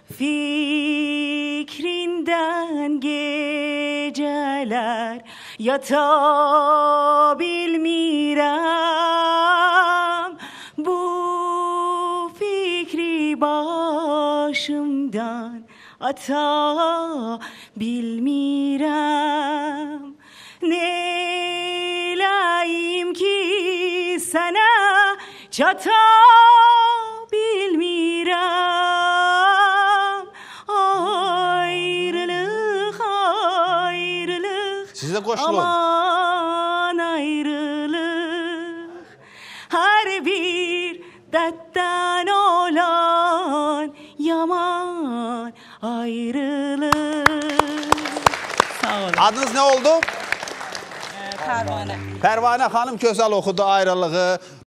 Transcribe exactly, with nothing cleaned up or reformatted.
Fikrinden geceler yatabilmirem. Bu fikri başımdan atabilmirem. Neyleyim ki sana çatabilmirem. Ayrılık, ayrılık, Size koşulun. aman ayrılık. Her bir dertten olan yaman ayrılık. Sağ olun. Adınız ne oldu? Pervane. Pervane Hanım Kösel okudu ayrılığı.